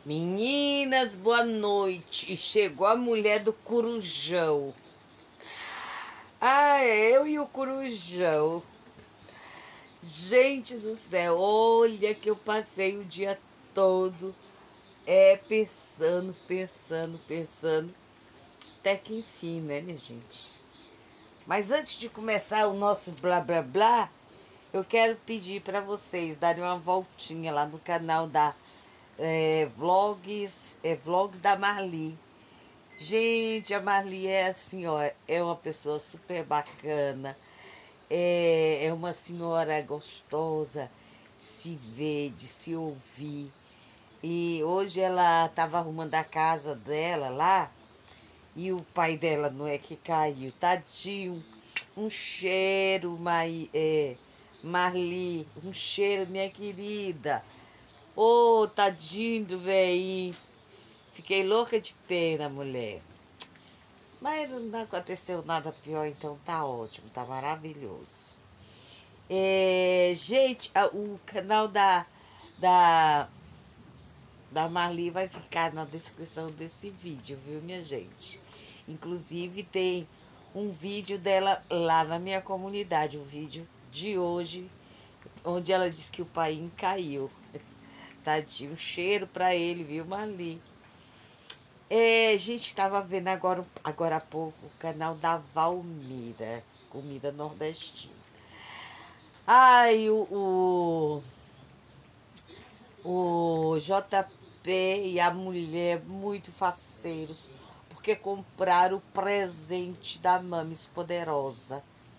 Meninas, boa noite. Chegou a mulher do Corujão. Ah, eu e o Corujão. Gente do céu, olha que eu passei o dia todo pensando. Até que enfim, né, minha gente? Mas antes de começar o nosso blá blá blá, eu quero pedir para vocês darem uma voltinha lá no canal da Vlogs da Marli. Gente, a Marli é assim, ó, é uma pessoa super bacana, é uma senhora gostosa de se ver, de se ouvir. E hoje ela estava arrumando a casa dela lá, e o pai dela não é que caiu, tadinho, um cheiro, Marli, um cheiro, minha querida. Ô, tadinho do velhinho. Fiquei louca de pena, mulher. Mas não aconteceu nada pior, então tá ótimo, tá maravilhoso. Gente, o canal da, da Marli vai ficar na descrição desse vídeo, viu, minha gente? Inclusive tem um vídeo dela lá na minha comunidade, um vídeo de hoje, onde ela disse que o pai caiu. Tadinho, um cheiro pra ele, viu, Marli? A gente estava vendo agora há pouco o canal da Valmira, comida nordestina. Ai, o JP e a mulher muito faceiros, porque compraram o presente da Mames Poderosa.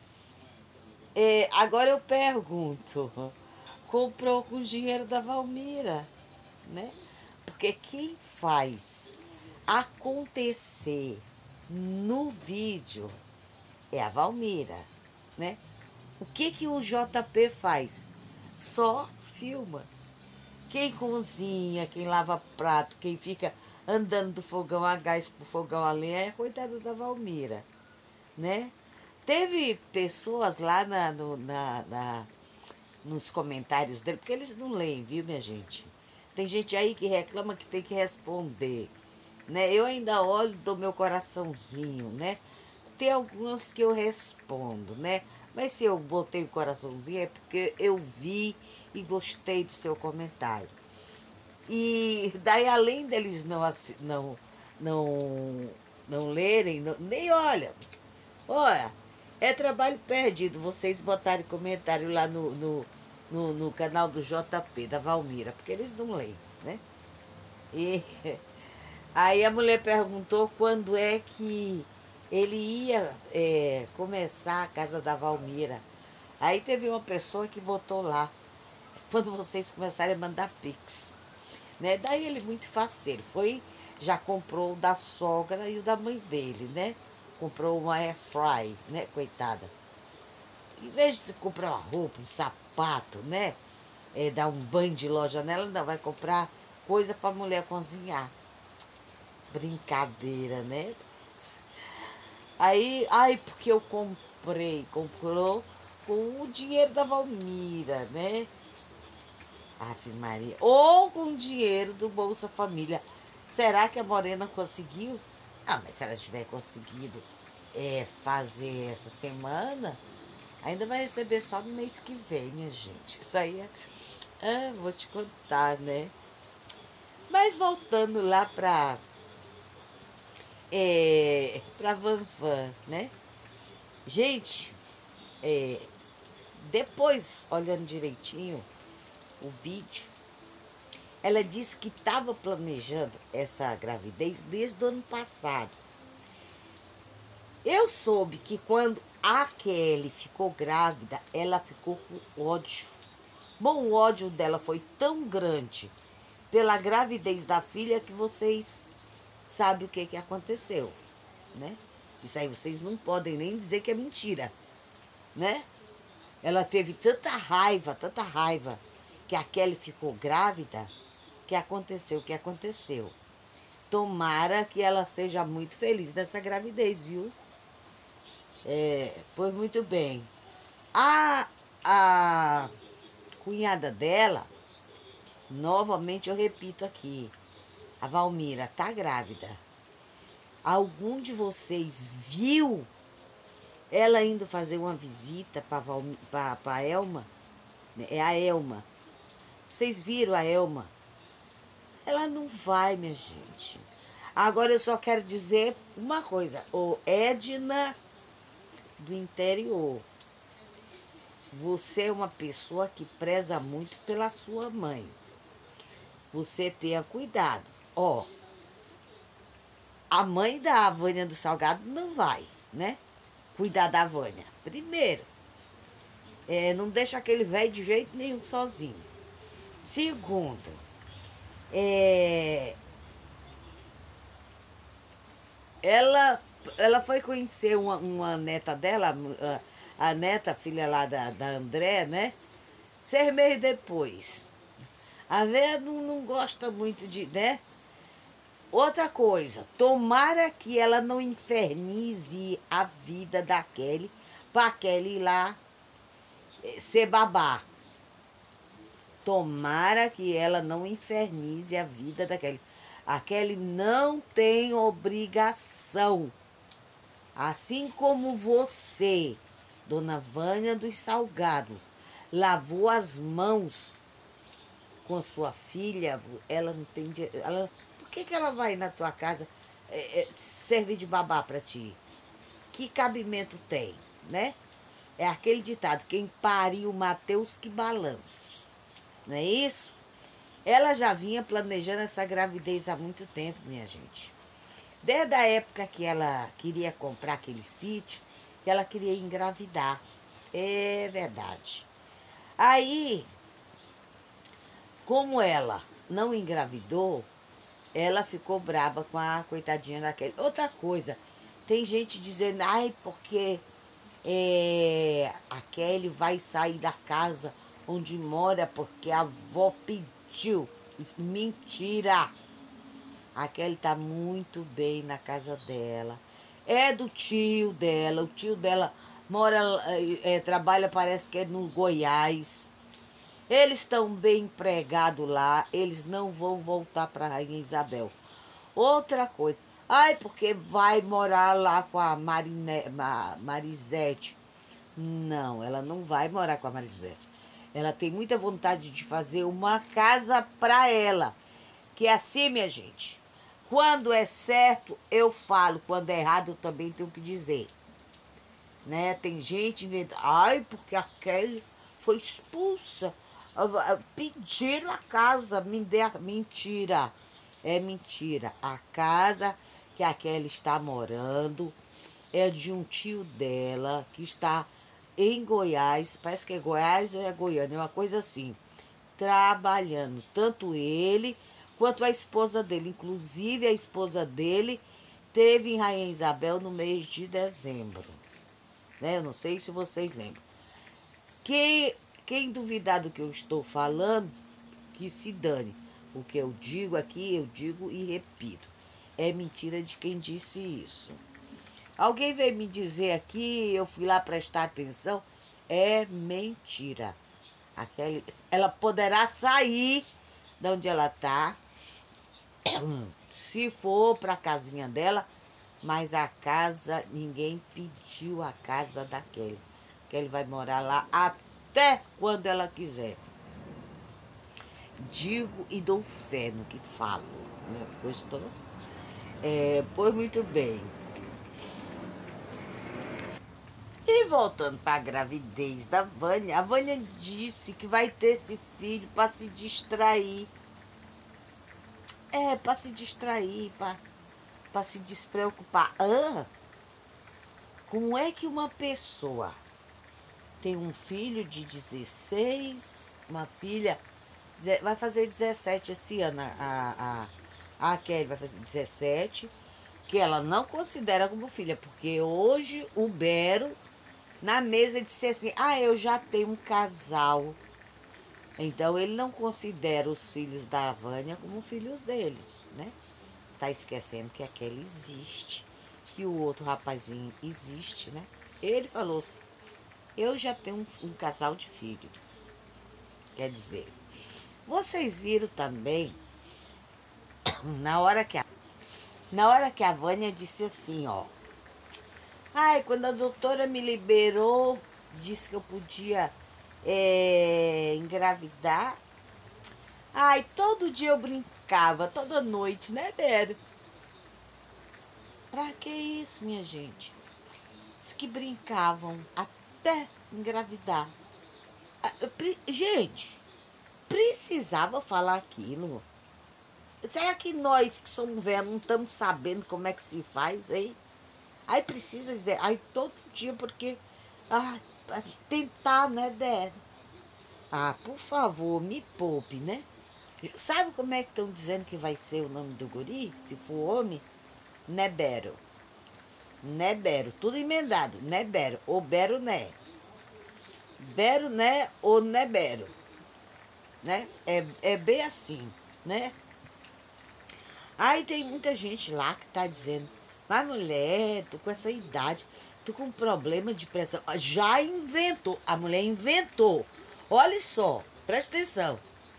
Agora eu pergunto, comprou com o dinheiro da Valmira, né? Porque quem faz acontecer no vídeo é a Valmira, né? O que o JP faz? Só filma. Quem cozinha, quem lava prato, quem fica andando do fogão a gás pro fogão a lenha é a coitada da Valmira, né? Teve pessoas lá nos comentários dele, porque eles não leem, viu, minha gente? Tem gente aí que reclama que tem que responder, né? Eu ainda olho do meu coraçãozinho, né? Tem algumas que eu respondo, né? Mas se eu botei o coraçãozinho é porque eu vi e gostei do seu comentário. E daí, além deles não, não lerem, nem olha. Olha, é trabalho perdido vocês botarem comentário lá no canal do JP, da Valmira, porque eles não leem, né? E aí a mulher perguntou quando é que ele ia começar a casa da Valmira. Aí teve uma pessoa que botou lá, quando vocês começarem a mandar pix, né? Daí ele muito faceiro, já comprou o da sogra e o da mãe dele, né? Comprou uma air fry, né, coitada. Em vez de comprar uma roupa, um sapato, né? Dar um banho de loja nela, ainda vai comprar coisa pra mulher cozinhar. Brincadeira, né? Aí, ai, porque eu comprou com o dinheiro da Valmira, né? Ave Maria. Ou com o dinheiro do Bolsa Família. Será que a Morena conseguiu? Ah, mas se ela tiver conseguido fazer essa semana, ainda vai receber só no mês que vem, minha gente. Isso aí vou te contar, né? Mas voltando lá pra Van Van, né? Gente, depois, olhando direitinho o vídeo, ela disse que estava planejando essa gravidez desde o ano passado. Eu soube que quando a Kelly ficou grávida, ela ficou com ódio. Bom, o ódio dela foi tão grande pela gravidez da filha que vocês sabem o que aconteceu, né? Isso aí vocês não podem nem dizer que é mentira, né? Ela teve tanta raiva, que a Kelly ficou grávida, que aconteceu o que aconteceu. Tomara que ela seja muito feliz nessa gravidez, viu? Pois muito bem. A cunhada dela, novamente eu repito aqui, A Valmira tá grávida. Algum de vocês viu ela indo fazer uma visita para Elma? É a Elma. Vocês viram a Elma? Ela não vai, minha gente. Agora eu só quero dizer uma coisa. Ô Edna do interior, você é uma pessoa que preza muito pela sua mãe. Você tenha cuidado. Ó, a mãe da Vânia do Salgado não vai, né? Cuidar da Vânia. Primeiro, não deixa aquele velho de jeito nenhum sozinho. Segundo, ela foi conhecer uma neta dela, a neta, filha lá da André, né? 6 meses depois. A véia não gosta muito de, né? Outra coisa, tomara que ela não infernize a vida da Kelly pra Kelly ir lá ser babá. Tomara que ela não infernize a vida da Kelly. A Kelly não tem obrigação. Assim como você, Dona Vânia dos Salgados, lavou as mãos com sua filha, ela não tem... por que ela vai na tua casa servir de babá para ti? Que cabimento tem, né? É aquele ditado, quem pariu Mateus que balance. Não é isso? Ela já vinha planejando essa gravidez há muito tempo, minha gente. Desde a época que ela queria comprar aquele sítio, que ela queria engravidar. É verdade. Aí, como ela não engravidou, ela ficou braba com a coitadinha daquele. Outra coisa, tem gente dizendo, ai, porque a Kelly vai sair da casa onde mora porque a avó pediu. Mentira! A Kelly tá muito bem na casa dela. É do tio dela. O tio dela mora, trabalha, parece que é no Goiás. Eles estão bem empregados lá. Eles não vão voltar para Rainha Isabel. Outra coisa. Ai, porque vai morar lá com a Marisete. Não, ela não vai morar com a Marisete. Ela tem muita vontade de fazer uma casa para ela. Que é assim, minha gente. Quando é certo, eu falo. Quando é errado, eu também tenho que dizer. Né? Tem gente inventando. Ai, porque a Kelly foi expulsa. Pediram a casa. Mentira. É mentira. A casa que a Kelly está morando é de um tio dela que está em Goiás. Parece que é Goiás ou é Goiânia. É uma coisa assim. Trabalhando. Tanto ele quanto a esposa dele. Inclusive, a esposa dele teve em Rainha Isabel no mês de dezembro. Né? Eu não sei se vocês lembram. Quem duvidar do que eu estou falando, que se dane. O que eu digo aqui, eu digo e repito. É mentira de quem disse isso. Alguém veio me dizer aqui, eu fui lá prestar atenção. É mentira. Ela poderá sair de onde ela está, se for para a casinha dela, mas a casa, ninguém pediu a casa da Kelly. Kelly vai morar lá até quando ela quiser. Digo e dou fé no que falo. Né? Gostou? Pois muito bem. E voltando para a gravidez da Vânia, a Vânia disse que vai ter esse filho para se distrair. Para se distrair, para se despreocupar. Como é que uma pessoa tem um filho de 16, uma filha, vai fazer 17 esse ano, a Kelly vai fazer 17, que ela não considera como filha, porque hoje o Bero, na mesa, disse assim, eu já tenho um casal. Então, ele não considera os filhos da Vânia como filhos dele, né? Tá esquecendo que aquele existe, que o outro rapazinho existe, né? Ele falou assim, eu já tenho um casal de filhos. Quer dizer, vocês viram também Na hora que a Vânia disse assim, ó. Ai, quando a doutora me liberou, disse que eu podia engravidar. Ai, todo dia eu brincava, toda noite, né, Débora? Pra que isso, minha gente? Diz que brincavam até engravidar. Gente, precisava falar aquilo. Será que nós que somos velhos não estamos sabendo como é que se faz, hein? Aí precisa dizer, aí todo dia, porque... Ah, tentar, né, Débora? Ah, por favor, me poupe, né? Sabe como é que estão dizendo que vai ser o nome do guri? Se for homem? Nebero. Nebero. Tudo emendado. Nebero. Ou Bero, né? Bero, né? Ou Nebero. Né? É bem assim, né? Aí tem muita gente lá que tá dizendo, mas mulher, tu com essa idade, tu com problema de pressão. Já inventou. A mulher inventou. Olha só, presta atenção.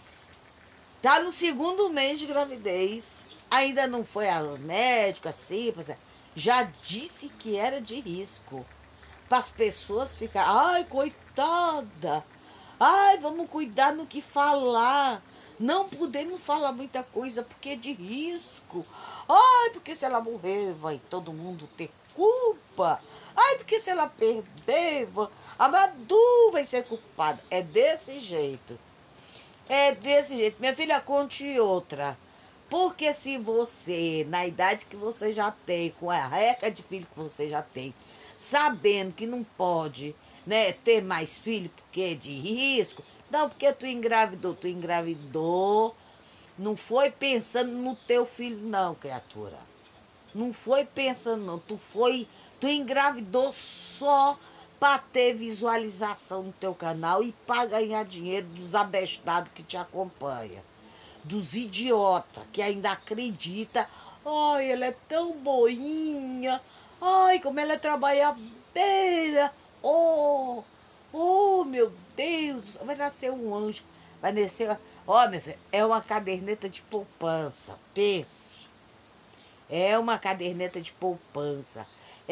Tá no segundo mês de gravidez, ainda não foi ao médico, assim, já disse que era de risco. Para as pessoas ficarem, ai, coitada, ai, vamos cuidar no que falar. Não podemos falar muita coisa porque é de risco. Ai, porque se ela morrer, vai todo mundo ter culpa. Ai, porque se ela perder, a Madu vai ser culpada. É desse jeito. É desse jeito. Minha filha, conte outra. Porque se você, na idade que você já tem, com a reca de filho que você já tem, sabendo que não pode, né, ter mais filho porque é de risco, não, porque tu engravidou, não foi pensando no teu filho, não, criatura. Não foi pensando, não. Tu engravidou só para ter visualização no teu canal e para ganhar dinheiro dos abestados que te acompanham. Dos idiotas que ainda acredita. Ai, ela é tão boinha. Ai, como ela é trabalhadeira. Oh, oh, meu Deus. Vai nascer um anjo. Vai nascer... Ó, minha filha, é uma caderneta de poupança. Pense. É uma caderneta de poupança.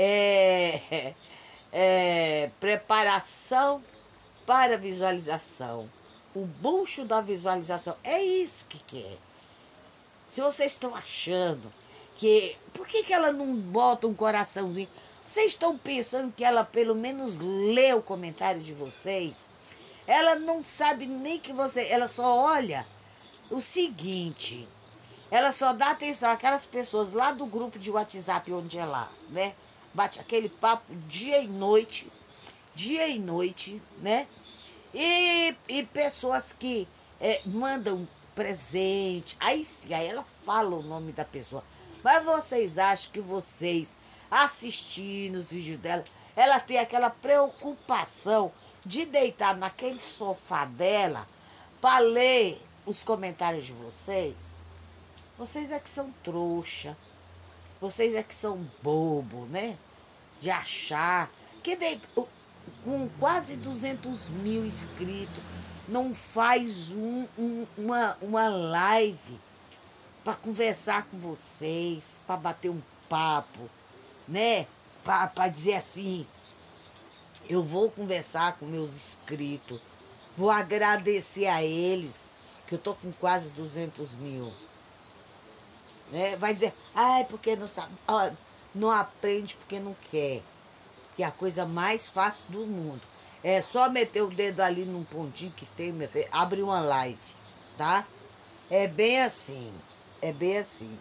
Preparação para visualização. O bucho da visualização. É isso que é. Se vocês estão achando que... Por que ela não bota um coraçãozinho? Vocês estão pensando que ela pelo menos lê o comentário de vocês? Ela não sabe nem que você... Ela só olha o seguinte... Ela só dá atenção àquelas pessoas lá do grupo de WhatsApp onde é lá, né? Bate aquele papo dia e noite, né? E pessoas que mandam presente. Aí sim, aí ela fala o nome da pessoa. Mas vocês acham que vocês assistindo os vídeos dela, ela tem aquela preocupação de deitar naquele sofá dela para ler os comentários de vocês? Vocês é que são trouxa. Vocês é que são bobo, né? De achar que com quase 200 mil inscritos não faz uma live para conversar com vocês, para bater um papo, né? Para dizer assim, eu vou conversar com meus inscritos, vou agradecer a eles, que eu tô com quase 200 mil. Né? Vai dizer, ai, porque não sabe, não aprende porque não quer. Que é a coisa mais fácil do mundo. É só meter o dedo ali num pontinho que tem, minha filha, abre uma live, tá? É bem assim, é bem assim.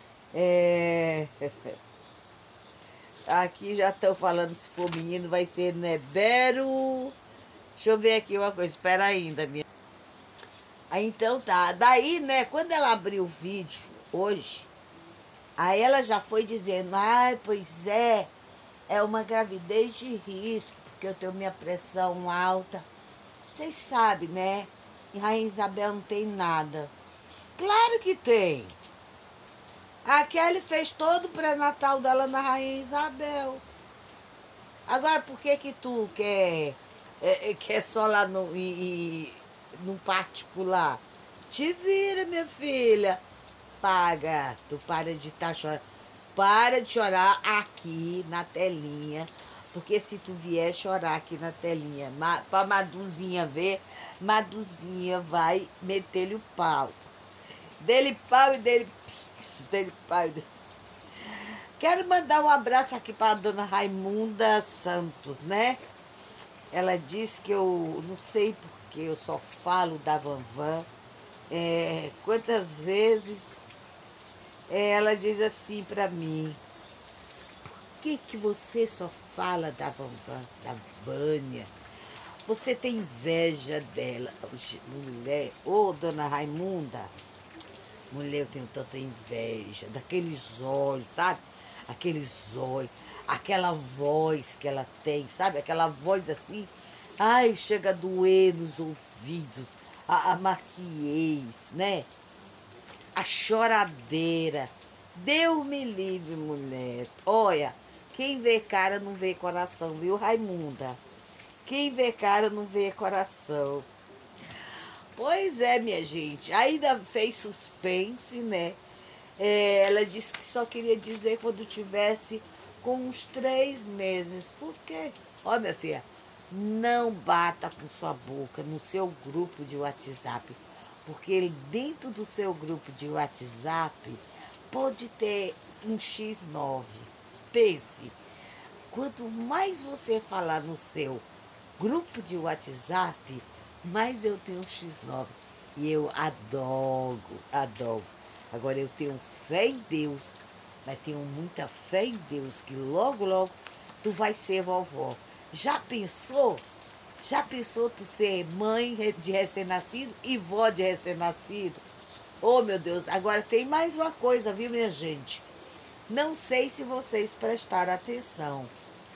Aqui já estão falando, se for menino vai ser Nebero. Deixa eu ver aqui uma coisa, espera ainda, minha. Aí então tá, daí, né, quando ela abriu o vídeo hoje, aí ela já foi dizendo, ai, pois é uma gravidez de risco, porque eu tenho minha pressão alta. Vocês sabem, né? E Rainha Isabel não tem nada. Claro que tem. A Kelly fez todo o pré-natal dela na Rainha Isabel. Agora, por que tu quer só lá no particular? Te vira, minha filha. apaga. Tu para de estar chorando. Para de chorar aqui na telinha. Porque se tu vier chorar aqui na telinha, pra Maduzinha ver, Maduzinha vai meter-lhe o pau. Dele pau e dele pix, dele pau e dele... Quero mandar um abraço aqui para a dona Raimunda Santos, né? Ela disse que eu não sei porque eu só falo da Vanvan. Quantas vezes ela diz assim para mim: por que você só fala da Vanvan, da Vânia? Você tem inveja dela, mulher. Ô, dona Raimunda, mulher, eu tenho tanta inveja daqueles olhos, sabe? Aqueles olhos, aquela voz que ela tem, sabe? Aquela voz assim, ai, chega a doer nos ouvidos, a maciez, né? A choradeira. Deus me livre, mulher. Olha, quem vê cara não vê coração, viu, Raimunda? Quem vê cara não vê coração. Pois é, minha gente. Ainda fez suspense, né? Ela disse que só queria dizer quando tivesse com uns 3 meses. Por quê? Ó, minha filha, não bata com sua boca no seu grupo de WhatsApp. Porque dentro do seu grupo de WhatsApp pode ter um X9. Pense, quanto mais você falar no seu grupo de WhatsApp, mais eu tenho um X9. E eu adoro, adoro. Agora eu tenho fé em Deus, mas tenho muita fé em Deus que logo, logo tu vai ser vovó. Já pensou? Já pensou tu ser mãe de recém-nascido e vó de recém-nascido? Oh, meu Deus, agora tem mais uma coisa, viu, minha gente? Não sei se vocês prestaram atenção.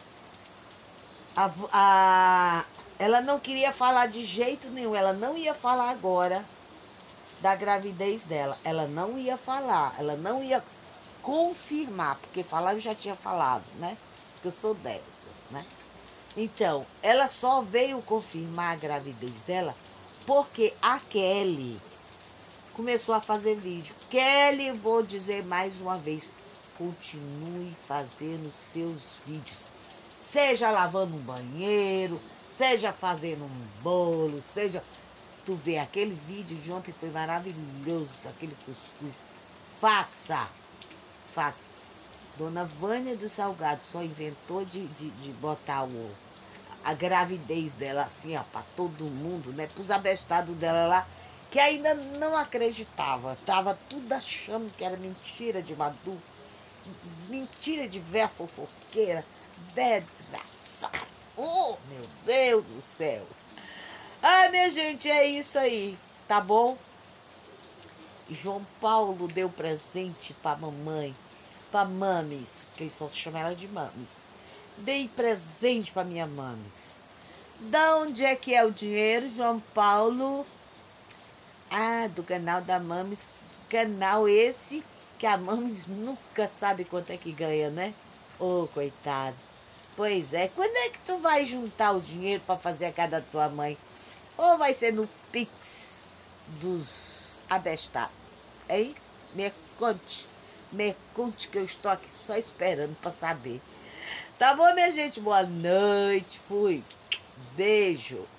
Ela não queria falar de jeito nenhum, ela não ia falar agora da gravidez dela. Ela não ia falar, ela não ia confirmar, porque falar eu já tinha falado, né? Porque eu sou dessas, né? Então, ela só veio confirmar a gravidez dela porque a Kelly começou a fazer vídeo. Kelly, vou dizer mais uma vez, continue fazendo seus vídeos. Seja lavando um banheiro, seja fazendo um bolo, seja... Tu vê, aquele vídeo de ontem foi maravilhoso, aquele cuscuz. Faça, faça. Dona Vânia do Salgado só inventou de botar a gravidez dela assim, ó, pra todo mundo, né? Pros abestados dela lá, que ainda não acreditava. Tava tudo achando que era mentira de Madu, mentira de véia fofoqueira, véia desgraçada. Oh, meu Deus do céu. Ah, minha gente, é isso aí, tá bom? João Paulo deu presente pra mamãe, pra Mames, que ele só chama ela de Mames. Dei presente pra minha Mames. Da onde é que é o dinheiro, João Paulo? Ah, do canal da Mames. Canal esse que a Mames nunca sabe quanto é que ganha, né? Ô, coitado. Pois é, quando é que tu vai juntar o dinheiro pra fazer a casa da tua mãe? Ou vai ser no Pix dos abestados? Hein? Me conte que eu estou aqui só esperando para saber. Tá bom, minha gente? Boa noite. Fui. Beijo.